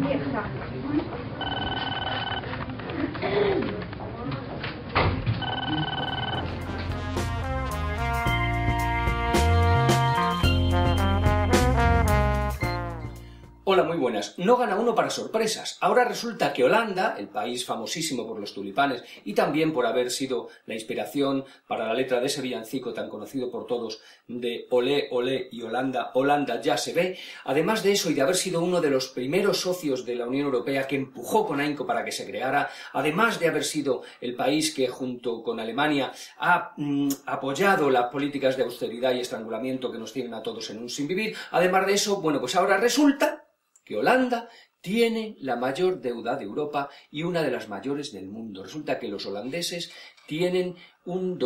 Hola, muy buenas. No gana uno para sorpresas. Ahora resulta que Holanda, el país famosísimo por los tulipanes y también por haber sido la inspiración para la letra de ese villancico tan conocido por todos de Olé, olé y Holanda, Holanda ya se ve, además de eso y de haber sido uno de los primeros socios de la Unión Europea que empujó con ahínco para que se creara, además de haber sido el país que junto con Alemania ha apoyado las políticas de austeridad y estrangulamiento que nos tienen a todos en un sinvivir, además de eso, bueno, pues ahora resulta que Holanda tiene la mayor deuda de Europa y una de las mayores del mundo. Resulta que los holandeses tienen un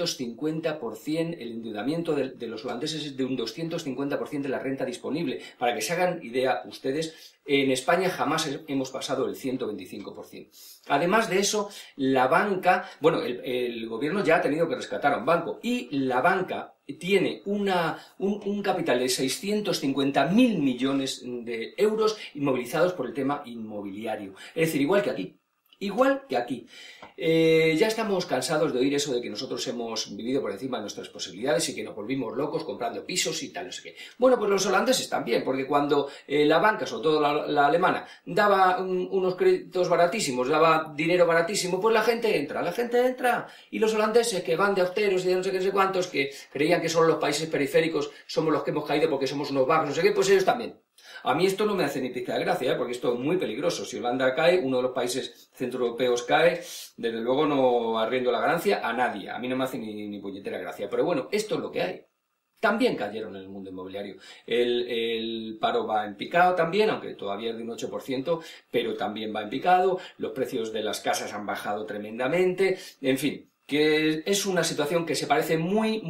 250%, el endeudamiento de los holandeses es de un 250% de la renta disponible. Para que se hagan idea ustedes, en España jamás hemos pasado el 125%. Además de eso, la banca, bueno, el gobierno ya ha tenido que rescatar a un banco y la banca tiene un capital de 650.000 millones de euros inmovilizados por el tema inmobiliario. Es decir, igual que aquí. Igual que aquí. Ya estamos cansados de oír eso de que nosotros hemos vivido por encima de nuestras posibilidades y que nos volvimos locos comprando pisos y tal, no sé qué. Bueno, pues los holandeses también, porque cuando la banca, sobre todo la alemana, daba unos créditos baratísimos, daba dinero baratísimo, pues la gente entra. Y los holandeses que van de austeros y de no sé qué, no sé cuántos, que creían que solo los países periféricos somos los que hemos caído porque somos unos vagos, no sé qué, pues ellos también. A mí esto no me hace ni pizca de gracia, porque esto es muy peligroso. Si Holanda cae, uno de los países centroeuropeos cae, desde luego no arriendo la ganancia a nadie. A mí no me hace ni puñetera gracia. Pero bueno, esto es lo que hay. También cayeron en el mundo inmobiliario. El paro va en picado también, aunque todavía es de un 8%, pero también va en picado. Los precios de las casas han bajado tremendamente. En fin, que es una situación que se parece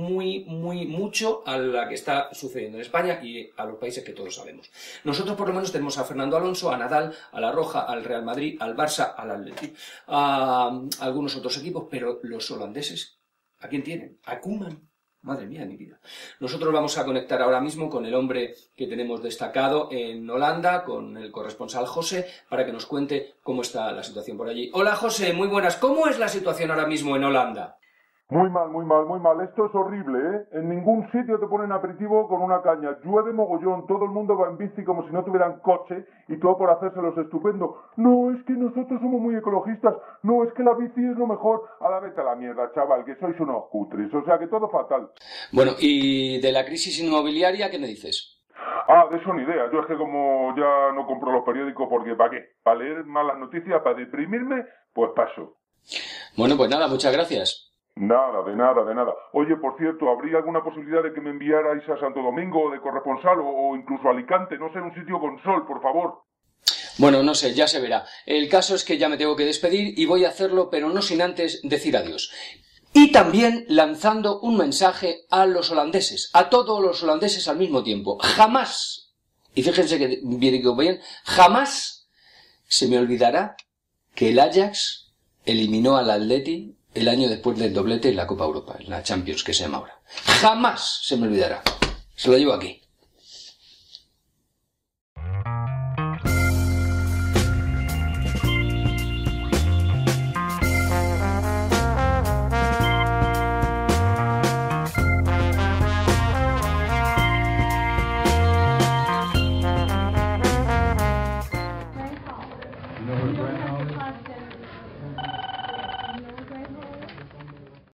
mucho a la que está sucediendo en España y a los países que todos sabemos. Nosotros por lo menos tenemos a Fernando Alonso, a Nadal, a La Roja, al Real Madrid, al Barça, al Atleti, a algunos otros equipos, pero los holandeses, ¿a quién tienen? A Koeman. Madre mía de mi vida. Nosotros vamos a conectar ahora mismo con el hombre que tenemos destacado en Holanda, con el corresponsal José, para que nos cuente cómo está la situación por allí. Hola José, muy buenas. ¿Cómo es la situación ahora mismo en Holanda? Muy mal. Esto es horrible, ¿eh? En ningún sitio te ponen aperitivo con una caña. Llueve mogollón, todo el mundo va en bici como si no tuvieran coche y todo por hacérselos estupendo. No, es que nosotros somos muy ecologistas. No, es que la bici es lo mejor. A la vete a la mierda, chaval, que sois unos cutres. O sea, que todo fatal. Bueno, ¿y de la crisis inmobiliaria qué me dices? De eso ni idea. Yo es que como ya no compro los periódicos porque ¿para qué? Para leer malas noticias, para deprimirme, pues paso. Bueno, pues nada, muchas gracias. Nada, de nada. Oye, por cierto, ¿habría alguna posibilidad de que me enviarais a Santo Domingo de corresponsal o incluso a Alicante? No sé, un sitio con sol, por favor. Bueno, no sé, ya se verá. El caso es que ya me tengo que despedir y voy a hacerlo, pero no sin antes decir adiós. Y también lanzando un mensaje a los holandeses, a todos los holandeses al mismo tiempo. Jamás, y fíjense que bien, jamás se me olvidará que el Ajax eliminó al Atleti el año después del doblete en la Copa Europa, en la Champions que se llama ahora. Jamás se me olvidará. Se lo llevo aquí.